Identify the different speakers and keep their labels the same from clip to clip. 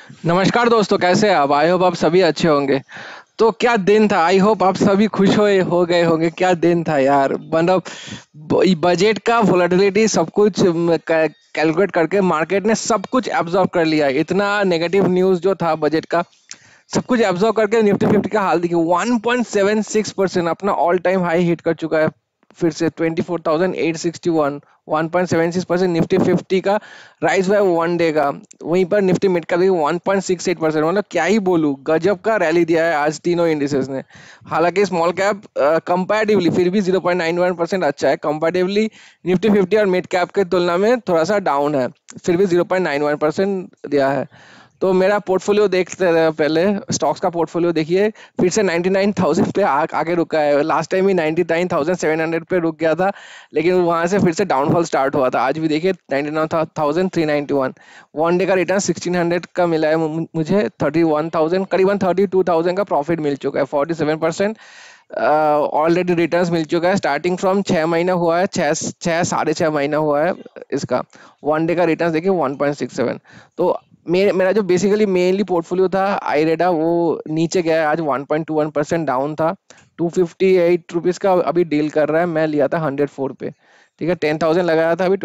Speaker 1: नमस्कार दोस्तों, कैसे हैं आप? आई होप आप सभी अच्छे होंगे। तो क्या दिन था, आई होप आप सभी खुश हो गए होंगे। क्या दिन था यार, मतलब बजट का वोलेटिलिटी सब कुछ कैलकुलेट करके मार्केट ने सब कुछ एब्जॉर्ब कर लिया। इतना नेगेटिव न्यूज जो था बजट का, सब कुछ एब्जॉर्ब करके निफ्टी फिफ्टी का हाल देखिए, 1.76% अपना ऑल टाइम हाई हिट कर चुका है। फिर से 24,861, 1.76% निफ्टी फिफ्टी का राइज हुआ है वन डे का। वहीं पर निफ्टी मिड का भी 1.68%, मतलब क्या ही बोलूं, गजब का रैली दिया है आज तीनों इंडिसेस ने। हालांकि स्मॉल कैप कंपैरेटिवली फिर भी 0.91% अच्छा है। कंपैरेटिवली निफ्टी फिफ्टी और मिड कैप के तुलना में थोड़ा सा डाउन है, फिर भी 0.91% दिया है। तो मेरा पोर्टफोलियो देखते रहे, पहले स्टॉक्स का पोर्टफोलियो देखिए। फिर से 99,000 पे आगे रुका है। लास्ट टाइम ही 99,700 पे रुक गया था, लेकिन वहां से फिर से डाउनफॉल स्टार्ट हुआ था। आज भी देखिए 99,391। वन डे का रिटर्न 1600 का मिला है मुझे। 31,000 करीबन 32,000 का प्रॉफिट मिल चुका है। 47% ऑलरेडी रिटर्न्स मिल चुका है। स्टार्टिंग फ्रॉम 6 महीना हुआ है, छः साढ़े छः महीना हुआ है इसका। वन डे का रिटर्न देखिए 1.67। तो मेरा जो बेसिकली मेनली पोर्टफोलियो था आईरेडा, वो नीचे गया है आज। 1.21% डाउन था। 258 रुपीज का अभी डील कर रहा है। मैं लिया था 104 पे। ठीक है, 10,000 लगाया था, अभी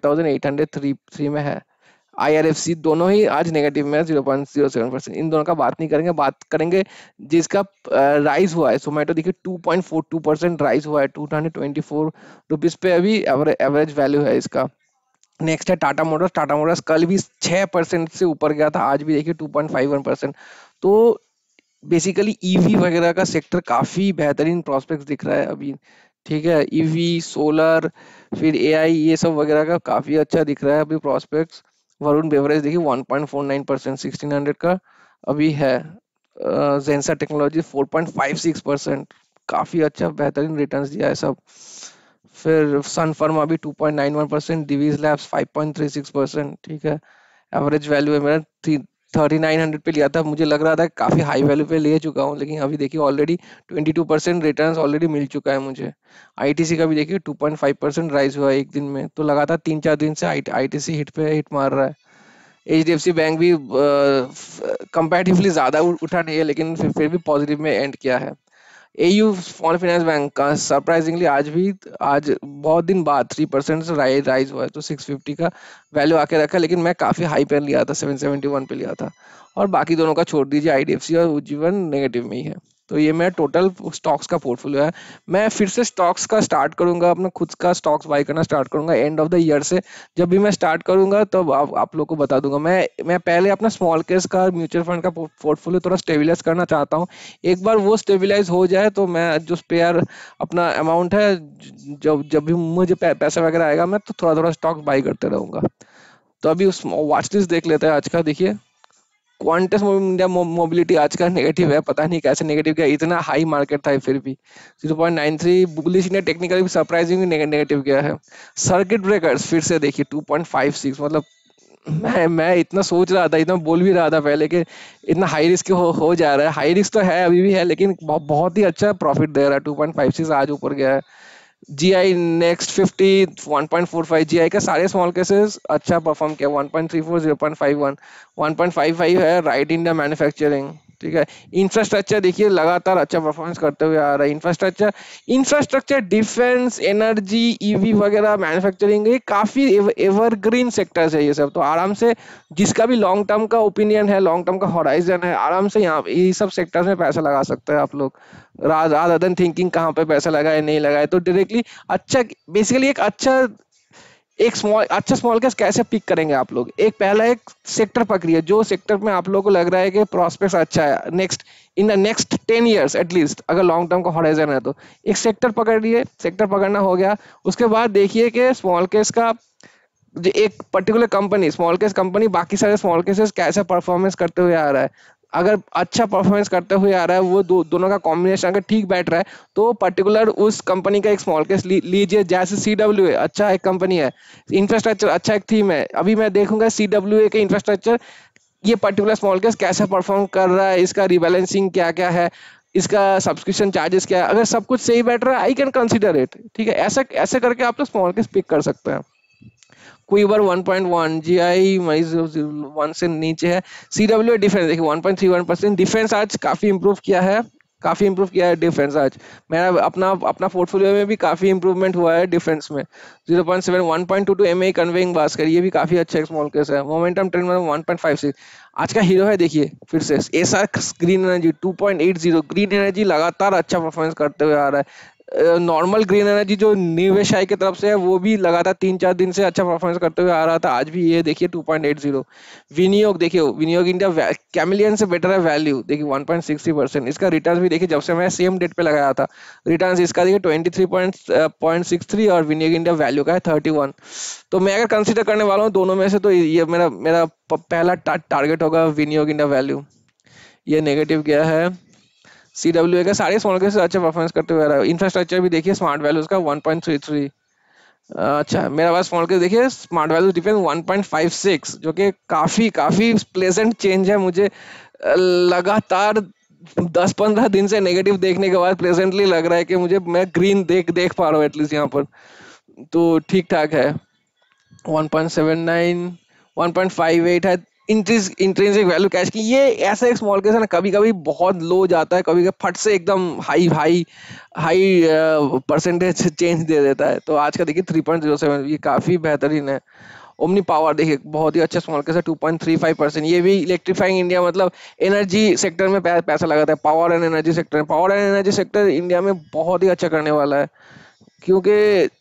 Speaker 1: 25,803 में है। आईआरएफसी दोनों ही आज नेगेटिव में है, 0.07%। इन दोनों का बात नहीं करेंगे, बात करेंगे जिसका राइज हुआ है। जोमेटो देखिए 2.42% राइज हुआ है। 224 रुपीज पे अभी एवरेज वैल्यू है इसका। नेक्स्ट है टाटा मोटर्स। टाटा मोटर्स कल भी 6% से ऊपर गया था, आज भी देखिए 2.51%। तो बेसिकली ईवी वगैरह का सेक्टर काफी बेहतरीन प्रोस्पेक्ट्स दिख रहा है अभी। ठीक है, ईवी, सोलर, फिर एआई, ये सब वगैरह का काफी अच्छा दिख रहा है अभी प्रोस्पेक्ट्स। वरुण बेवरेज देखिए 1.49%, 1600 का अभी है। जेंसा टेक्नोलॉजी 4.56%, काफी अच्छा बेहतरीन रिटर्न्स दिया है सब। फिर सन फर्मा भी 2.91%, डिवीज लैब्स 5.36%। ठीक है, एवरेज वैल्यू है मेरा 3900 पे लिया था। मुझे लग रहा था काफी हाई वैल्यू पे ले चुका हूँ, लेकिन अभी देखिए ऑलरेडी 22% रिटर्न्स ऑलरेडी मिल चुका है मुझे। आईटीसी का भी देखिए 2.5% राइज हुआ है एक दिन में। तो लगातार 3-4 दिन से आईटीसी हिट पे हिट मार रहा है। एचडीएफसी बैंक भी कंपैरेटिवली ज्यादा उठा नहीं है, लेकिन फिर भी पॉजिटिव में एंड किया है। एयू स्मॉल फाइनेंस बैंक का सरप्राइजिंगली आज बहुत दिन बाद 3% से राइज हुआ है। तो 650 का वैल्यू आके रखा है, लेकिन मैं काफी हाई पे लिया था, 771 पे लिया था। और बाकी दोनों का छोड़ दीजिए, आईडीएफसी और उज्जीवन नेगेटिव में ही है। तो ये मेरा टोटल स्टॉक्स का पोर्टफोलियो है। मैं फिर से स्टॉक्स का स्टार्ट करूंगा, अपना खुद का स्टॉक्स बाय करना स्टार्ट करूंगा एंड ऑफ द ईयर से। जब भी मैं स्टार्ट करूंगा तब आप लोग को बता दूंगा। मैं पहले अपना स्मॉल केस का म्यूचुअल फंड का पोर्टफोलियो थोड़ा स्टेबलाइज करना चाहता हूँ। एक बार वो स्टेबलाइज हो जाए तो मैं जो स्पेयर अपना अमाउंट है, जब जब भी मुझे पैसा वगैरह आएगा, मैं तो थोड़ा थोड़ा स्टॉक बाई करते रहूंगा। तो अभी उस वॉच लिस्ट देख लेते हैं आज का। देखिए, क्वांटस इंडिया मोबिलिटी आज का नेगेटिव है। पता नहीं कैसे नेगेटिव गया, इतना हाई मार्केट था फिर भी 0.93। बुलिश ने टेक्निकली सरप्राइजिंग नेगेटिव गया है। सर्किट ब्रेकर्स फिर से देखिए 2.56, मतलब मैं इतना सोच रहा था, इतना बोल भी रहा था पहले कि इतना हाई रिस्क हो जा रहा है। हाई रिस्क तो है, अभी भी है, लेकिन बहुत ही अच्छा प्रॉफिट दे रहा है। 2.56 आज ऊपर गया है। GI next 50 1.45। जीआई का सारे स्मॉल केसेस अच्छा परफॉर्म किया। 1.34, 0.51, 1.55 है राइट इंडिया मैन्युफैक्चरिंग। ठीक है, इंफ्रास्ट्रक्चर देखिए लगातार अच्छा परफॉर्मेंस करते हुए आ रहा है। Infrastructure infrastructure defence, energy, EV वगैरह, मैन्युफैक्चरिंग, ये काफी एवरग्रीन सेक्टर्स है ये सब। तो आराम से जिसका भी लॉन्ग टर्म का ओपिनियन है, लॉन्ग टर्म का हॉराइजन है, आराम से यहाँ ये सब सेक्टर्स में पैसा लगा सकते हैं आप लोग। रादर देन थिंकिंग कहाँ पे पैसा लगाए नहीं लगाए, तो डायरेक्टली अच्छा, बेसिकली एक स्मॉल कैस कैसे पिक करेंगे आप लोग। एक पहला एक सेक्टर पकड़िए, जो सेक्टर में आप लोगों को लग रहा है कि प्रॉस्पेक्ट अच्छा है next in the next 10 years at least, अगर लॉन्ग टर्म का हॉराइजन है तो एक सेक्टर पकड़िए। सेक्टर पकड़ना हो गया, उसके बाद देखिए कि स्मॉल केस का जो एक particular company, small case company बाकी सारे स्मॉल केसेस कैसे परफॉर्मेंस करते हुए आ रहा है। अगर अच्छा परफॉर्मेंस करते हुए आ रहा है, वो दोनों का कॉम्बिनेशन अगर ठीक बैठ रहा है, तो पर्टिकुलर उस कंपनी का एक स्मॉल केस लीजिए। जैसे सीडब्ल्यू है, अच्छा एक कंपनी है। इंफ्रास्ट्रक्चर अच्छा एक थीम है। अभी मैं देखूंगा सीडब्ल्यू के इंफ्रास्ट्रक्चर, ये पर्टिकुलर स्मॉल केस कैसे परफॉर्म कर रहा है, इसका रिबैलेंसिंग क्या क्या है, इसका सब्सक्रिप्शन चार्जेस क्या है। अगर सब कुछ सही बैठ रहा है, आई कैन कंसिडर इट। ठीक है, ऐसा ऐसे करके आप तो स्मॉल केस पिक कर सकते हैं। क्वीबर 1.1, जीआई 1 से नीचे है। सीडब्ल्यू डिफेंस देखिए 1.31%, डिफेंस आज काफी इंप्रूव किया है, काफी इंप्रूव किया है डिफेंस आज। मेरा अपना अपना पोर्टफोलियो में भी काफी इंप्रूवमेंट हुआ है डिफेंस में। 0.7, 1.22 एमए कन्वेइंग बास्केट, ये भी काफी अच्छा एक स्मॉल केस है। मोमेंटम ट्रेंड में 1.56। आज का हीरो है देखिए फिर से SR green energy 2.80। Green energy लगातार अच्छा परफॉर्मेंस करते हुए आ रहा है। नॉर्मल ग्रीन एनर्जी जो निवेश आय की तरफ से है वो भी लगातार 3-4 दिन से अच्छा परफॉर्मेंस करते हुए आ रहा था, आज भी ये देखिए 2.80। विनियोग देखिए, विनियोग इंडिया कैमिलियन से बेटर है वैल्यू देखिए 1.60%। इसका रिटर्न भी देखिए जब से मैं सेम डेट पे लगाया था, रिटर्न इसका देखिए 23.63 और विनियोग इंडिया वैल्यू का है 31। तो मैं अगर कंसिडर करने वाला हूँ दोनों में से तो ये मेरा मेरा पहला टारगेट होगा विनियोग इंडिया वैल्यू। ये नेगेटिव गया है। सीडब्ल्यू का सारे स्मॉल के से अच्छा परफॉर्मेंस करते हुए आ रहा है। इंफ्रास्ट्रक्चर भी देखिए स्मार्ट वैल्यूज का 1.33। अच्छा मेरा पास स्मॉल के देखिए स्मार्ट वैल्यू डिफेंस 1.56, जो कि काफी काफी प्लेजेंट चेंज है मुझे। लगातार 10-15 दिन से नेगेटिव देखने के बाद प्रेजेंटली लग रहा है कि मुझे मैं ग्रीन देख देख पा रहा हूँ एटलीस्ट यहाँ पर, तो ठीक ठाक है। 1.79, 1.58 है। इंट्रिंसिक वैल्यू कैश की, ये ऐसा एक स्मॉल केस है ना, कभी कभी बहुत लो जाता है, कभी कभी फट से एकदम high high high percentage change दे देता है। तो आज का देखिए 3.07, ये काफी बेहतरीन है। ओमनी पावर देखिए बहुत ही अच्छा स्मॉल केस है 2.35%। ये भी इलेक्ट्रीफाइंग इंडिया मतलब एनर्जी सेक्टर में पैसा लगाता है। Power and energy sector, power and energy sector India में बहुत ही अच्छा करने वाला है, क्योंकि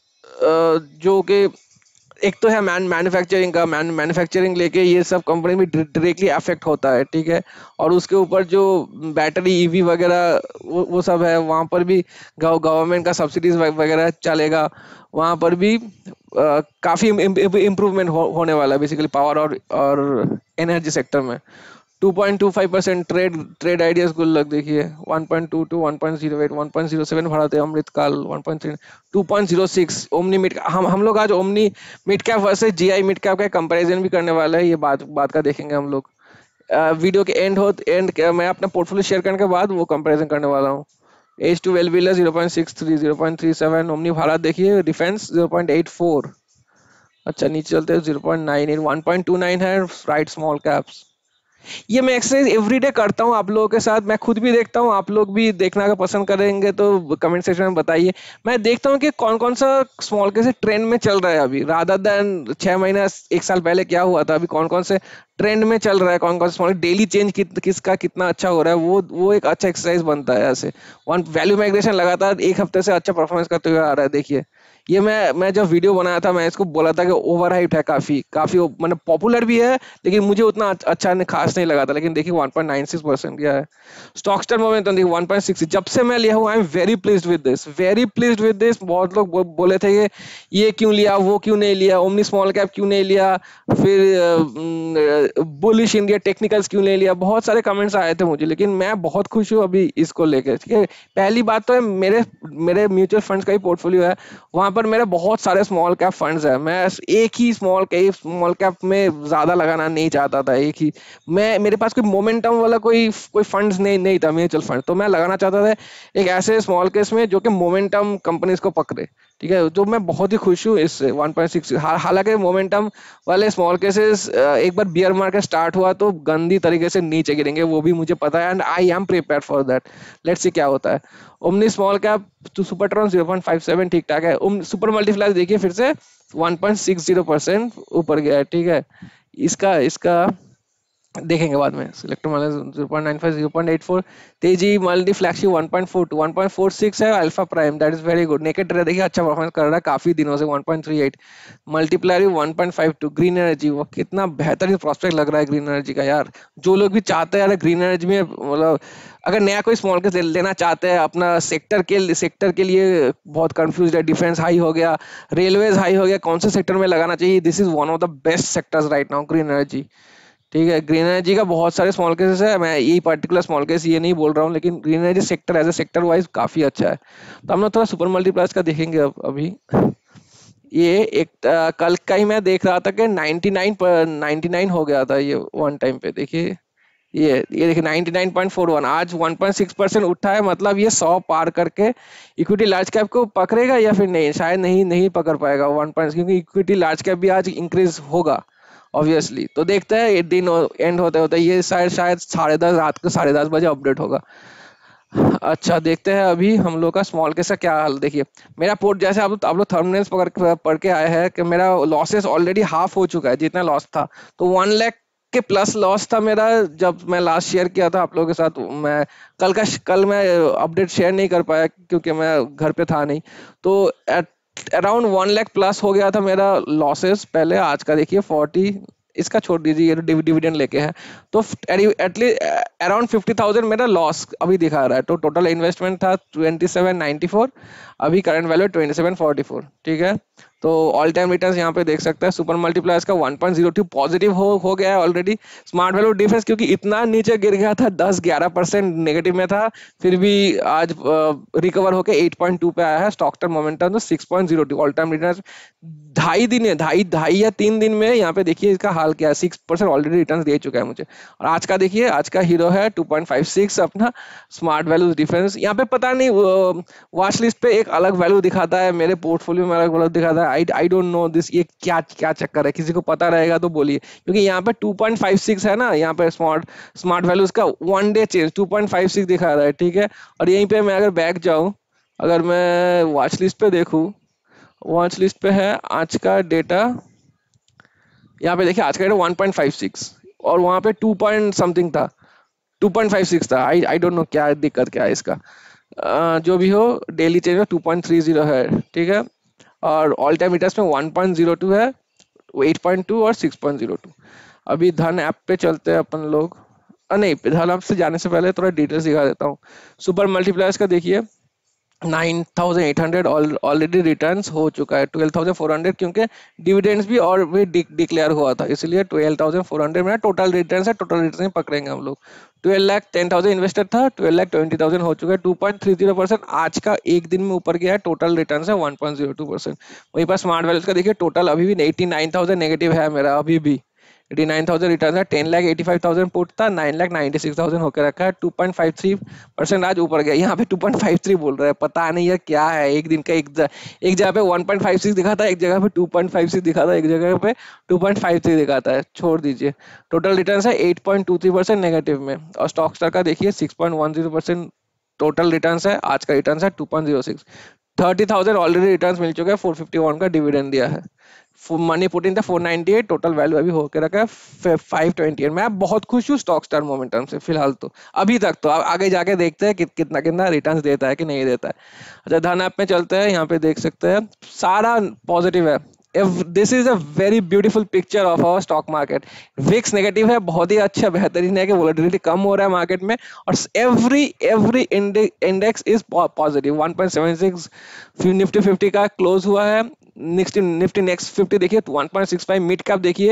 Speaker 1: जो कि एक तो है मैन्युफैक्चरिंग का, मैन्युफैक्चरिंग लेके ये सब कंपनी में डायरेक्टली अफेक्ट होता है, ठीक है। और उसके ऊपर जो बैटरी ईवी वगैरह वो सब है, वहाँ पर भी गवर्नमेंट का सब्सिडीज वगैरह चलेगा, वहाँ पर भी काफी इम्प्रूवमेंट होने वाला है बेसिकली पावर और एनर्जी सेक्टर में। 2.25% ट्रेड आइडियाज गुल्लक देखिए 1.22, 1.08, 1.07 भारत अमृतकाल 1.3, 2.06 ओमनी मिड। हम लोग आज omni mid cap versus GI mid cap का कंपैरिजन भी करने वाला है, ये बात का देखेंगे हम लोग। वीडियो के एंड मैं अपना पोर्टफोलियो शेयर करने के बाद वो कंपैरिजन करने वाला हूँ। एज टू वेलविलर 0.63, 0.37 ओमनी भारत देखिए, डिफेंस 0.84। अच्छा नीचे चलते हैं 0.98, 1.29 है राइट स्मॉल कैप्स। ये मैं एक्सरसाइज एवरीडे करता हूँ आप लोगों के साथ, मैं खुद भी देखता हूँ, आप लोग भी देखना अगर पसंद करेंगे तो कमेंट सेक्शन में बताइए। मैं देखता हूँ कि कौन कौन सा स्मॉल के से ट्रेंड में चल रहा है अभी, रादर देन 6 महीना 1 साल पहले क्या हुआ था, अभी कौन कौन से ट्रेंड में चल रहा है, कौन कौन स्मॉल डेली चेंज किसका कितना अच्छा हो रहा है, वो एक अच्छा एक्सरसाइज बनता है। ऐसे वन वैल्यू माइग्रेशन लगातार 1 हफ्ते से अच्छा परफॉर्मेंस करते हुए आ रहा है देखिए। ये मैं जब वीडियो बनाया था मैं इसको बोला था कि ओवर हाइट है, काफी काफी मतलब पॉपुलर भी है, लेकिन मुझे उतना अच्छा खास नहीं लगा था। लेकिन देखिए 1.96% गया है। स्टॉकस्टर मोमेंटम देखिए 1.6, जब से मैं लिया हूँ I am very pleased with this, very pleased with this. बहुत लोग बोले थे कि ये क्यों लिया, वो क्यों नहीं लिया, ओमनी स्मॉल कैप क्यों नहीं लिया, फिर बुलिश इंडिया टेक्निकल्स क्यों नहीं लिया, बहुत सारे कमेंट्स आए थे मुझे। लेकिन मैं बहुत खुश हूँ अभी इसको लेकर, ठीक है। पहली बात तो है मेरे मेरे म्यूचुअल फंड्स का ही पोर्टफोलियो है, वहां पर मेरे बहुत सारे स्मॉल कैप फंड्स है। मैं एक ही स्मॉल कैप में ज्यादा लगाना नहीं चाहता था, एक ही मैं, मेरे पास कोई मोमेंटम वाला कोई फंड्स नहीं था म्यूचुअल फंड, तो मैं लगाना चाहता था एक ऐसे स्मॉल केस में जो कि मोमेंटम कंपनीज को पकड़े, ठीक है। तो मैं बहुत ही खुश हूँ इससे 1.6। हालांकि मोमेंटम वाले स्मॉल केसेस एक बार बियर मार्केट स्टार्ट हुआ तो गंदी तरीके से नीचे गिरेंगे, वो भी मुझे पता है, and I am prepared for that. Let's see क्या होता है। Omni small cap to supertron 0.57 ठीक ठाक है। सुपर मल्टीफ्लाइज देखिए फिर से 1.60% ऊपर गया है, ठीक है। इसका इसका देखेंगे बाद में। Selector minus 0.95, 0.84। तेजी मल्टी फ्लैगशिप 1.42, 1.46 है। Alpha prime that is very good. Naked trade देखिए अच्छा परफॉर्मेंस कर रहा है काफी दिनों से 1.38। मल्टीप्लायर 1.52। ग्रीन एनर्जी वो कितना बेहतरीन प्रोस्पेक्ट लग रहा है ग्रीन एनर्जी का यार। जो लोग भी चाहते हैं यार ग्रीन एनर्जी में, मतलब अगर नया कोई स्मॉल केस लेना चाहते हैं अपना सेक्टर के लिए बहुत कंफ्यूज है, डिफेंस हाई हो गया, रेलवेज हाई हो गया, कौन से सेक्टर में लगाना चाहिए, this is one of the best sectors right now green energy, ठीक है। ग्रीन एनर्जी का बहुत सारे स्मॉल केसेस है, मैं यही पर्टिकुलर स्मॉल केस ये नहीं बोल रहा हूँ, लेकिन green energy sector as a sector wise काफी अच्छा है। तो हम लोग थोड़ा सुपर मल्टीप्लायर्स का देखेंगे अब अभी। ये एक कल का ही मैं देख रहा था कि 99 हो गया था ये वन टाइम पे देखिए। ये देखिए 99.41, आज 1.6% उठा है, मतलब ये 100 पार करके इक्विटी लार्ज कैप को पकड़ेगा या फिर नहीं, शायद नहीं नहीं पकड़ पाएगा 1 पॉइंट, क्योंकि इक्विटी लार्ज कैप भी आज इंक्रीज होगा ऑब्वियसली। तो देखते हैं ये दिन एंड होते होते, ये शायद शायद 10:30 रात को 10:30 बजे अपडेट होगा। अच्छा देखते हैं अभी हम लोग का स्मॉल केस का क्या हाल। देखिए मेरा पोर्ट, जैसे आप लोग थंबनेल्स पढ़ के आए हैं कि मेरा लॉसेस ऑलरेडी हाफ हो चुका है जितना लॉस था। तो 1 लाख के प्लस लॉस था मेरा जब मैं लास्ट शेयर किया था आप लोगों के साथ। मैं कल मैं अपडेट शेयर नहीं कर पाया क्योंकि मैं घर पे था नहीं। तो अराउंड 1 लाख प्लस हो गया था मेरा लॉसेस पहले। आज का देखिए 40, इसका छोड़ दीजिए, ये डिविडेंड लेके है। तो एटलीस्ट अराउंड 50,000 मेरा लॉस अभी दिखा रहा है। तो टोटल इन्वेस्टमेंट था 2794, अभी करंट वैल्यू 2744, ठीक है। तो ऑल टाइम रिटर्न्स यहाँ पे देख सकते हैं। सुपर मल्टीप्लायर्स का 1.02 पॉजिटिव हो गया है ऑलरेडी। स्मार्ट वैल्यू डिफरेंस क्योंकि इतना नीचे गिर गया था, 10-11% नेगेटिव में था, फिर भी आज रिकवर होकर 8.2 पे आया है। स्टॉक टर्म मोमेंटम तो 6.02, ऑल टाइम रिटर्न्स 2.5 दिन में यहाँ पे देखिए इसका हाल क्या है। 6% ऑलरेडी रिटर्न दे चुका है मुझे। और आज का देखिए, आज का हीरो है 2.56 अपना स्मार्ट वैल्यू डिफरेंस। यहाँ पे पता नहीं वॉच लिस्ट पे एक अलग वैल्यू दिखाता है, मेरे पोर्टफोलियो में अलग वैल्यू दिखाता है। आई डोंट नो दिस, ये क्या क्या चक्कर है, किसी को पता रहेगा तो बोलिए। क्योंकि यहाँ पे 2.56 है ना, यहाँ पे स्मार्ट स्मार्ट वैल्यू का 1 डे चेंज 2.56 दिखा रहा है, ठीक है। और यहीं पे मैं अगर बैक जाऊँ, अगर मैं वॉच लिस्ट पे देखूँ, वॉच लिस्ट पे है आज का डेटा, यहाँ पे देखिए आज का डेटा 1.56 और वहाँ पे 2 पॉइंट समथिंग था, 2.56 था। आई डोंट नो क्या दिक्कत क्या है इसका। जो भी हो, डेली चेंज में 2.30 है, ठीक है। और ऑल टाइम रिटर्न्स में 1.02 है, 8.2 और 6.02। अभी धन ऐप पे चलते हैं अपन लोग। नहीं, धन ऐप से जाने से पहले थोड़ा डिटेल्स दिखा देता हूँ। सुपर मल्टीप्लायर्स का देखिए 9,800 ऑलरेडी रिटर्न्स हो चुका है। 12,400 क्योंकि डिविडेंड्स भी और भी डिक्लेयर हुआ था, इसलिए 12,400 मेरा टोटल रिटर्न्स है। टोटल रिटर्न पकड़ेंगे हम लोग। 12,10,000 इन्वेस्टर था, 12,20,000 हो चुका है, 2.30% आज का एक दिन में ऊपर गया है। टोटल रिटर्न है 1.02%। वहीं पर स्मार्ट वैल्यूज का देखिए, टोटल अभी भी 89,000 नेगेटिव है मेरा अभी भी। 89,000 रिटर्न है। 10,85,000 पुट था, 9,96,000 होकर रखा है। 2.53% आज ऊपर गया। यहाँ पे 2.53 बोल रहा है, पता नहीं यार क्या है। एक दिन का एक जगह पे 1.56 दिखा था, एक जगह पे 2.56 दिखा था, एक जगह पे 2.53 दिखाता है। छोड़ दीजिए। टोटल रिटर्न है 8.23% नेगेटिव में। और स्टॉक स्टार का देखिए 6.10% टोटल रिटर्न है। आज का रिटर्न है 2.06। 30,000 ऑलरेडी रिटर्न मिल चुका है। 451 का डिविडेंड दिया है। मनी पुट इन था 498, टोटल वैल्यू अभी होकर रखा है 528। मैं बहुत खुश हूँ स्टॉक स्टार मोमेंटम से फिलहाल तो, अभी तक तो। आगे जाके देखते हैं कितना कितना रिटर्न्स देता है कि नहीं देता है। अच्छा धन ऐप में चलते हैं, यहाँ पे देख सकते हैं सारा पॉजिटिव है। This is a very beautiful picture of our stock market. VIX negative है, बहुत ही अच्छा बेहतरीन है कि वोलेटिलिटी कम हो रहा है मार्केट में। और every index is positive. 1.76 Nifty 50 का क्लोज हुआ है। निफ्टी नेक्स्ट 50 देखिए 1.65, मिड कैप देखिए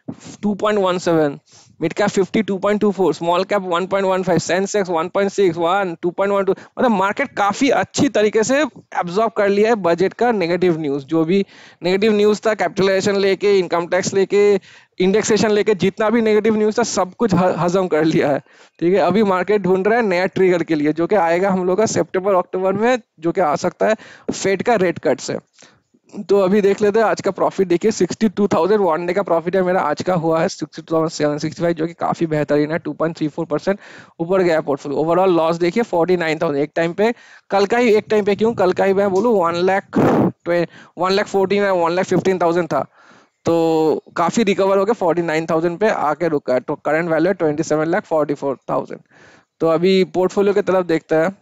Speaker 1: 2.17, mid cap 50 2.24, small cap 1.15, Sensex 1.61, 2.12। मतलब मार्केट काफी अच्छी तरीके से एब्जॉर्ब कर लिया है बजट का नेगेटिव न्यूज। जो भी नेगेटिव न्यूज था, कैपिटलाइजेशन लेके, इनकम टैक्स लेके, इंडेक्सेशन लेके, जितना भी नेगेटिव न्यूज था सब कुछ हजम कर लिया है, ठीक है। अभी मार्केट ढूंढ रहा है नया ट्रिगर के लिए, जो कि आएगा हम लोग का सितंबर अक्टूबर में, जो कि आ सकता है फेड का रेट कट से। तो अभी देख लेते हैं आज का प्रॉफिट। देखिए 62,000 वन डे का प्रॉफिट है मेरा, आज का हुआ है 62,765, जो कि काफी बेहतरीन है। 2.34% ऊपर गया पोर्टफोलियो। ओवरऑल लॉस देखिए 49,000 एक टाइम पे। कल का ही एक टाइम पे क्यों, कल का ही मैं बोलूँ 1,14,000 1,15,000 था, तो काफी रिकवर हो गया 49,000 पे आके रुका है। तो करंट वैल्यू है 27,44,000। तो अभी पोर्टफोलियो की तरफ देखते हैं।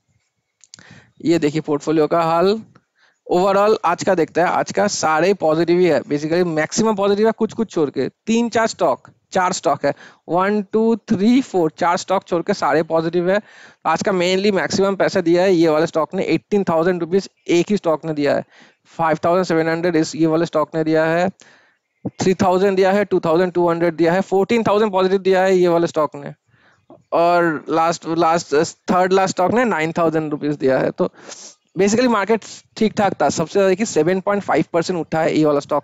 Speaker 1: ये देखिए पोर्टफोलियो का हाल ओवरऑल आज का देखता है। आज का सारे पॉजिटिव ही है, बेसिकली मैक्सिमम पॉजिटिव है, कुछ कुछ छोड़ के। 4 स्टॉक है, 1 2 3 4, 4 स्टॉक छोड़ के सारे पॉजिटिव है। आज का मेनली मैक्सिमम पैसा दिया है ये वाले स्टॉक ने, 18,000 रुपीज एक ही स्टॉक ने दिया है। 5,700 इस ये वाले स्टॉक ने दिया है। 3,000 दिया है, 2,200 दिया है, 14,000 पॉजिटिव दिया है ये वाले स्टॉक ने। और last last third last stock ने 9,000 रुपीज दिया है। तो बेसिकली मार्केट ठीक ठाक था। सबसे ज्यादा देखिए 7.5% उठा है ये वाला स्टॉक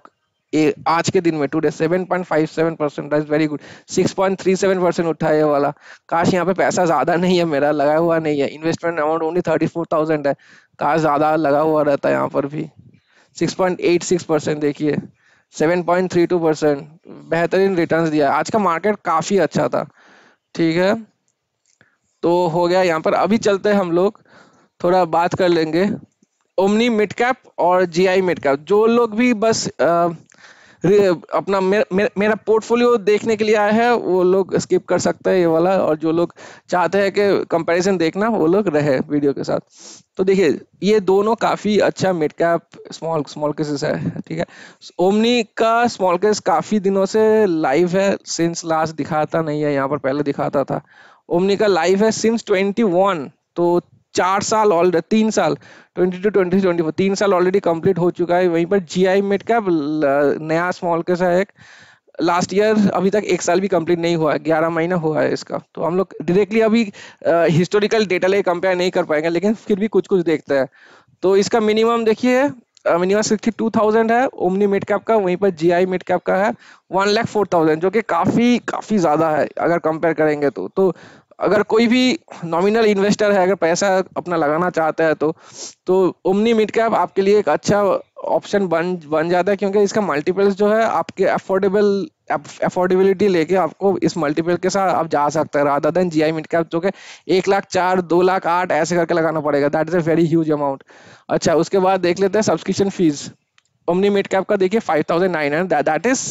Speaker 1: आज के दिन में टुडे 7.57%, दैट्स वेरी गुड। 6.37% उठा है ये वाला। काश यहाँ पे पैसा ज्यादा नहीं है, मेरा लगा हुआ नहीं है, इन्वेस्टमेंट अमाउंट ओनली 34,000 है। काश ज्यादा लगा हुआ रहता है यहाँ पर भी। 6.86%, देखिए 7.32%, बेहतरीन रिटर्न्स दिया। आज का मार्केट काफी अच्छा था। ठीक है, तो हो गया यहाँ पर। अभी चलते हैं हम लोग, थोड़ा बात कर लेंगे ओमनी मिड कैप और जीआई मिड कैप। जो लोग भी बस अपना मेरा पोर्टफोलियो देखने के लिए आए हैं वो लोग स्किप कर सकते हैं ये वाला, और जो लोग चाहते हैं कि कंपैरिजन देखना वो लोग रहे वीडियो के साथ। तो देखिए ये दोनों काफी अच्छा mid cap small small cases है। ठीक है, ओमनी का स्मॉल केस काफी दिनों से लाइव है, सिंस लास्ट दिखाता नहीं है यहाँ पर, पहले दिखाता था। ओमनी का लाइव है सिंस 21, तो 4 साल ऑलरेडी, 3 साल, 22, 23, 24, 3 साल ऑलरेडी कंप्लीट हो चुका है। वहीं पर जीआई मिड कैप नया स्मॉल केस है एक, लास्ट ईयर अभी तक 1 साल भी कंप्लीट नहीं हुआ है, 11 महीना हुआ है इसका। तो हम लोग डायरेक्टली अभी हिस्टोरिकल डेटा ले कंपेयर नहीं कर पाएंगे, लेकिन फिर भी कुछ कुछ देखते हैं। तो इसका मिनिमम देखिए, मिनिमम 62,000 है ओमनी मिड कैप का, वहीं पर जीआई मिड कैप का है 1,04,000, जो कि काफी काफी ज्यादा है अगर कंपेयर करेंगे तो अगर कोई भी नॉमिनल इन्वेस्टर है, अगर पैसा अपना लगाना चाहता है तो ओमनी मिड कैप आपके लिए एक अच्छा ऑप्शन बन बन जाता है, क्योंकि इसका मल्टीपल्स जो है आपके अफोर्डेबिलिटी लेके आपको इस मल्टीपल के साथ आप जा सकते हैं, rather than GI mid cap जो कि 1,04,000, 2,08,000 ऐसे करके लगाना पड़ेगा। That is a very huge amount. अच्छा, उसके बाद देख लेते हैं subscription fees. Omni mid cap का देखिए 5,900, दैट इज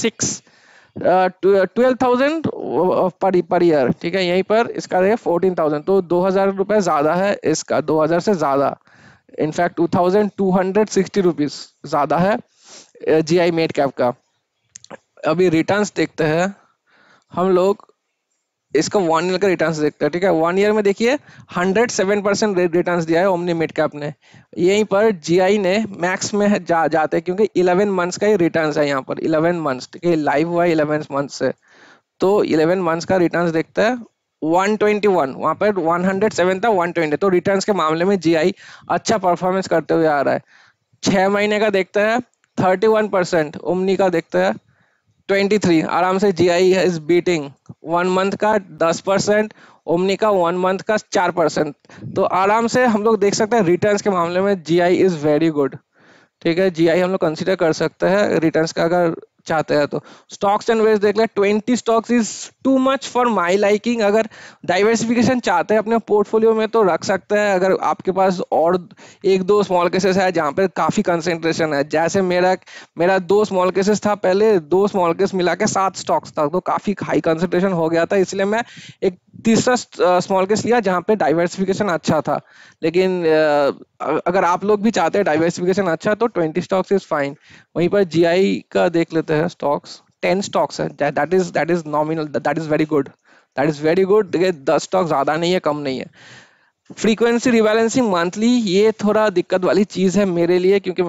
Speaker 1: 12,000 पर ईयर। ठीक है, यहीं पर इसका है 14,000, तो 2,000 रुपये ज्यादा है इसका, 2,000 से ज्यादा, इनफैक्ट 2,260 रुपीज ज्यादा है जीआई मिड कैप का। अभी रिटर्न्स देखते हैं हम लोग, इसका 1 ईयर का रिटर्न्स देखते हैं। ठीक है, 1 ईयर में देखिए 107% रिटर्न्स दिया है ओमनी मिड कैप ने। यहीं पर जीआई ने मैक्स में जाते हैं, क्योंकि 11 मंथ्स का ही रिटर्न्स है यहाँ पर, 11 मंथ्स। ठीक है, लाइव हुआ है 11 मंथ से, तो 11 मंथ्स का रिटर्न्स देखते हैं। 121, वहां पर 107 था, 120, तो रिटर्न्स के मामले में जीआई अच्छा परफॉर्मेंस करते हुए आ रहा है। 6 महीने का देखते हैं 31%, ओमनी का देखते हैं 23, आराम से जीआई इज बीटिंग। 1 मंथ का 10%, ओमनी का 1 मंथ का 4%, तो आराम से हम लोग देख सकते हैं रिटर्न्स के मामले में जीआई इज वेरी गुड। ठीक है, जीआई हम लोग कंसीडर कर सकते हैं रिटर्न्स का अगर चाहते हैं तो। स्टॉक्स एंड वेज देख ले, 20 stocks is too much for my liking. अगर डाइवर्सिफिकेशन चाहते हैं अपने पोर्टफोलियो में तो रख सकते हैं, अगर आपके पास और एक दो स्मॉल केसेस है जहाँ पे काफी कंसेंट्रेशन है, जैसे मेरा मेरा 2 स्मॉल केसेस था पहले, 2 स्मॉल केस मिला के 7 स्टॉक्स था, तो काफी हाई कंसेंट्रेशन हो गया था, इसलिए मैं एक तीसरा स्मॉल केस लिया जहाँ पे डाइवर्सिफिकेशन अच्छा था। लेकिन अगर आप लोग भी चाहते हैं डाइवर्सिफिकेशन अच्छा, तो 20 स्टॉक्स इज फाइन। वहीं पर जीआई का देख लेते हैं स्टॉक्स, 10 स्टॉक्स है, that is nominal, that is very good, that is very good. देखिए 10 स्टॉक ज्यादा नहीं है, कम नहीं है। फ्रीक्वेंसी रिबैलेंसिंग मंथली, ये थोड़ा दिक्कत वाली चीज है मेरे लिए, क्योंकि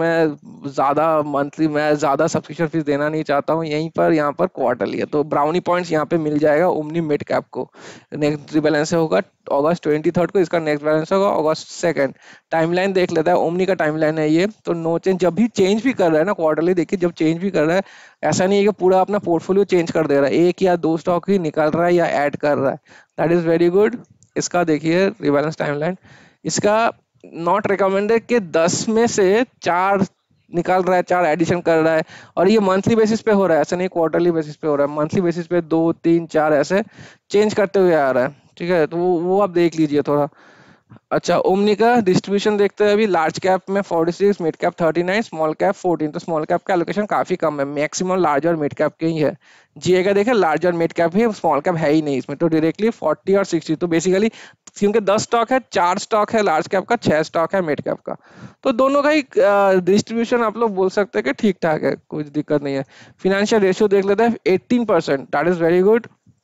Speaker 1: मैं ज्यादा सब्सक्रिप्शन फीस देना नहीं चाहता हूँ। यहीं पर यहाँ पर क्वार्टरली है, तो ब्राउनी पॉइंट्स यहाँ पे मिल जाएगा ओमनी मिड कैप को। नेक्स्ट रिबैलेंस होगा अगस्त 23 को, इसका नेक्स्ट बैलेंस होगा अगस्त 2। टाइमलाइन देख लेता है, ओमनी का टाइमलाइन है ये, तो नो चेंज। जब भी चेंज भी कर रहा है ना क्वार्टरली, देखिए जब चेंज भी कर रहा है, ऐसा नहीं है कि पूरा अपना पोर्टफोलियो चेंज कर दे रहा है, 1 या 2 स्टॉक ही निकल रहा है या ऐड कर रहा है, दैट इज वेरी गुड। इसका देखिए रिबैलेंस टाइमलाइन, इसका नॉट रिकमेंडेड के 10 में से 4 निकाल रहा है, 4 एडिशन कर रहा है, और ये मंथली बेसिस पे हो रहा है, ऐसा नहीं क्वार्टरली बेसिस पे हो रहा है, मंथली बेसिस पे 2 3 4 ऐसे चेंज करते हुए आ रहा है। ठीक है, तो वो आप देख लीजिए थोड़ा। अच्छा, ओमनी का डिस्ट्रीब्यूशन देखते हैं अभी, लार्ज कैप में 46, मिड कैप 39, स्मॉल कैप 14, तो स्मॉल कैप का एलोकेशन काफी कम है, मैक्सिमम लार्ज और मिड कैप के ही है। जीए का देखें लार्ज और मिड कैप ही, स्मॉल कैप है ही नहीं इसमें, तो डायरेक्टली 40 और 60, तो बेसिकली क्योंकि 10 स्टॉक है, 4 स्टॉक है लार्ज कैप का, 6 स्टॉक है मिड कैप का, तो दोनों का ही डिस्ट्रीब्यूशन आप लोग बोल सकते हैं कि ठीक ठाक है, कुछ दिक्कत नहीं है। फिनेंशियल रेशियो देख लेते हैं 18%, that is very good.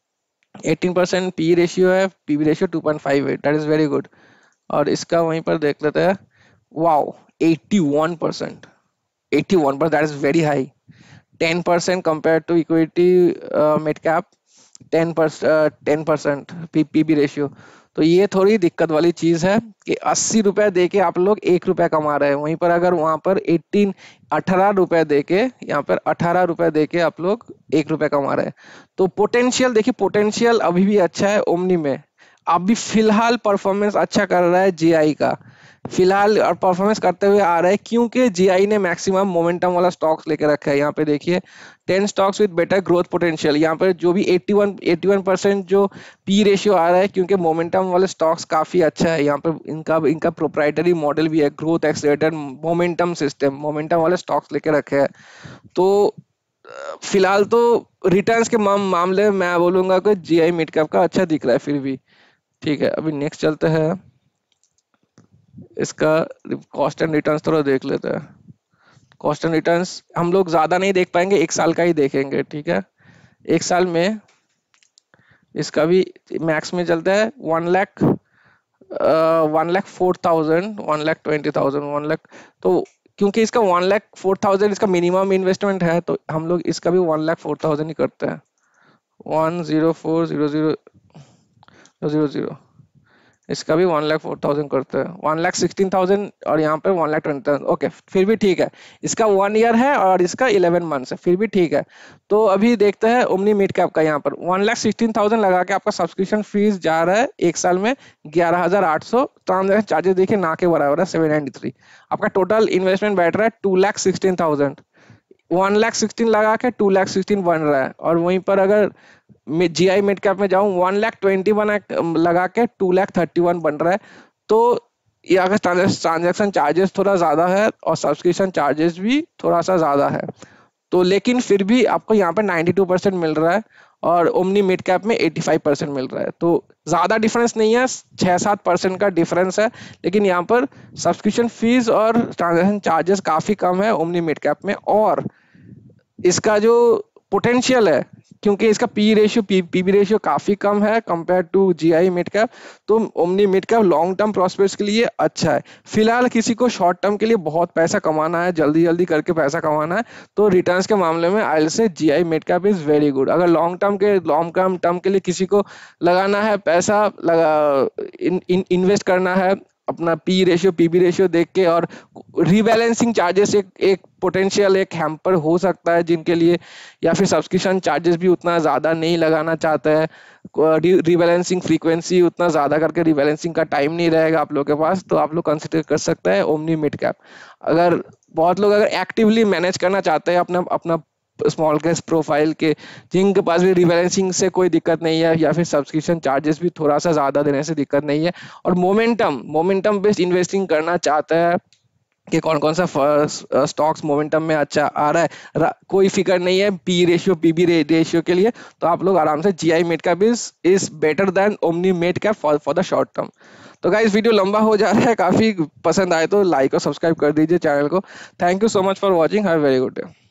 Speaker 1: 18% P ratio है, PV ratio 2.58, that is very good. और इसका वहीं पर देख लेते हैं, wow 81%, 81%, that is very high. 10% compare to equity mid cap, 10% 10% PB ratio, तो ये थोड़ी दिक्कत वाली चीज है कि 80 रुपए दे के आप लोग 1 रुपया कमा रहे हैं, वहीं पर अगर वहां पर 18 18 रुपए दे के, यहाँ पर 18 रुपए दे के आप लोग 1 रुपया कमा रहे हैं। तो पोटेंशियल देखिए, पोटेंशियल अभी भी अच्छा है ओमनी में। अभी फिलहाल परफॉर्मेंस अच्छा कर रहा है जीआई का, फिलहाल और परफॉर्मेंस करते हुए आ रहा है, क्योंकि जीआई ने मैक्सिमम मोमेंटम वाला स्टॉक्स लेके रखा है। यहाँ पे देखिए 10 stocks with better growth potential, यहाँ पर जो भी 81% जो पी रेशियो आ रहा है, क्योंकि मोमेंटम वाले स्टॉक्स काफी अच्छा है। यहाँ पर इनका इनका प्रोप्राइटरी मॉडल भी है, growth accelerator momentum system, momentum वाले स्टॉक्स लेके रखे हैं। तो फिलहाल तो रिटर्न्स के मामले में मैं बोलूंगा कि जीआई मिड कैप का अच्छा दिख रहा है फिर भी। ठीक है, अभी नेक्स्ट चलते हैं, इसका कॉस्ट एंड रिटर्न्स थोड़ा देख लेते हैं। कॉस्ट एंड रिटर्न्स हम लोग ज्यादा नहीं देख पाएंगे, 1 साल का ही देखेंगे। ठीक है, 1 साल में इसका भी मैक्स में चलता है 1 लाख 1,04,000 1,20,000 1 लाख। तो क्योंकि इसका 1,04,000 इसका मिनिमम इन्वेस्टमेंट है, तो हम लोग इसका भी 1,04,000 ही करते हैं। 1,04,000 इसका भी 1,04,000 करते हैं, 1,16,000 और यहाँ पे 1,20,000। ओके, फिर भी ठीक है। इसका 1 ईयर है और इसका 11 मंथ्स है, फिर भी ठीक है। तो अभी देखते हैं ओमनी मिड कैप का। यहाँ पर 1,16,000 लगा के आपका सब्सक्रिप्शन फीस जा रहा है 1 साल में 11,800। ट्रांजेक्शन चार्जेस देखिए ना के बराबर है 793। आपका टोटल इन्वेस्टमेंट बैठ रहा है 2,16,000। 1,16,000 लगा के 2,16,000 बन रहा है। और वहीं पर अगर जीआई मिड कैप में जाऊं 1,20,000 बना लगा के 2,31,000 बन रहा है। तो ये अगर ट्रांजेक्शन चार्जेस थोड़ा ज्यादा है और सब्सक्रिप्शन चार्जेस भी थोड़ा सा ज्यादा है, तो लेकिन फिर भी आपको यहाँ पर 92% मिल रहा है और ओमनी मिड कैप में 85% मिल रहा है। तो ज्यादा डिफरेंस नहीं है, 6-7% का डिफरेंस है, लेकिन यहाँ पर सब्सक्रिप्शन फीस और ट्रांजेक्शन चार्जेस काफी कम है ओमनी मिड कैप में। और इसका जो पोटेंशियल है, क्योंकि इसका पीबी रेशियो काफी कम है compare to GI mid cap, तो omni mid cap long term prospects के लिए अच्छा है। फिलहाल किसी को शॉर्ट टर्म के लिए बहुत पैसा कमाना है, जल्दी जल्दी करके पैसा कमाना है, तो रिटर्न्स के मामले में I will say GI mid cap is very good. अगर लॉन्ग टर्म के लिए किसी को लगाना है पैसा, इन्वेस्ट करना है अपना पीबी रेशियो देख के, और रीबैलेंसिंग चार्जेस एक पोटेंशियल एक हैम्पर हो सकता है जिनके लिए, या फिर सब्सक्रिप्शन चार्जेस भी उतना ज़्यादा नहीं लगाना चाहते हैं, रीबैलेंसिंग फ्रीक्वेंसी उतना ज़्यादा करके रीबैलेंसिंग का टाइम नहीं रहेगा आप लोग के पास, तो आप लोग कंसिडर कर सकते हैं ओमनी मिड कैप। अगर बहुत लोग अगर एक्टिवली मैनेज करना चाहते हैं अपना अपना स्मॉल कैप प्रोफाइल के, जिनके पास भी रिबैलेंसिंग से कोई दिक्कत नहीं है, या फिर सब्सक्रिप्शन चार्जेस भी थोड़ा सा ज्यादा देने से दिक्कत नहीं है, और मोमेंटम बेस्ड इन्वेस्टिंग करना चाहता है कि कौन कौन सा स्टॉक्स मोमेंटम में अच्छा आ रहा है, कोई फिक्र नहीं है पीबी रेशियो के लिए, तो आप लोग आराम से GI mid cap is better than omni mid cap for the short term. तो गाइस वीडियो लंबा हो जा रहा है, काफी पसंद आए तो लाइक और सब्सक्राइब कर दीजिए चैनल को। Thank you so much for watching, have a very good day.